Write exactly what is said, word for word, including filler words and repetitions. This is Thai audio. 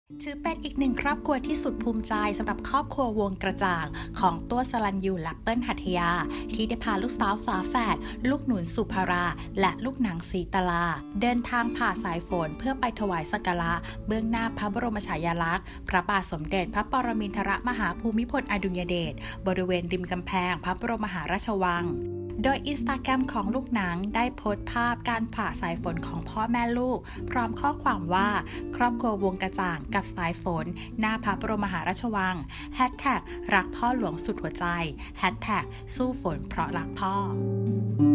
ถือเป็นอีกหนึ่งครอบครัวที่สุดภูมิใจสำหรับครอบครัววงกระจ่างของตัวสลันยูและเปิ้ลหัตถยาที่ได้พาลูกสาวฝาแฝดลูกหนุนสุภาราและลูกหนังสีตลาเดินทางผ่าสายฝนเพื่อไปถวายสักการะเบื้องหน้าพระบรมฉายาลักษณ์พระบาทสมเด็จพระปรมินทรมหาภูมิพลอดุลยเดชบริเวณริมกำแพงพระบรมมหาราชวังโดยอินสตาแกรมของลูกหนังได้โพสต์ภาพการผ่าสายฝนของพ่อแม่ลูกพร้อมข้อความว่าครอบครัววงกระจ่างกับสายฝนหน้าพระบรมมหาราชวังแฮชแท็กรักพ่อหลวงสุดหัวใจแฮชแท็กสู้ฝนเพราะรักพ่อ